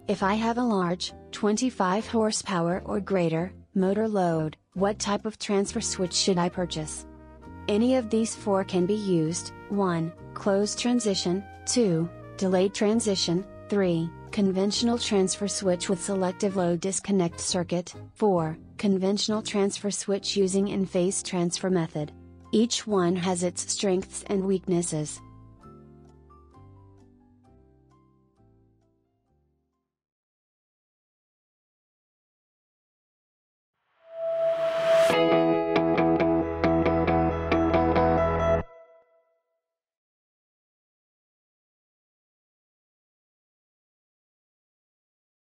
If I have a large, 25 horsepower or greater, motor load, what type of transfer switch should I purchase? Any of these four can be used: 1. Closed transition, 2. Delayed transition, 3. Conventional transfer switch with selective load disconnect circuit, 4. Conventional transfer switch using in-phase transfer method. Each one has its strengths and weaknesses.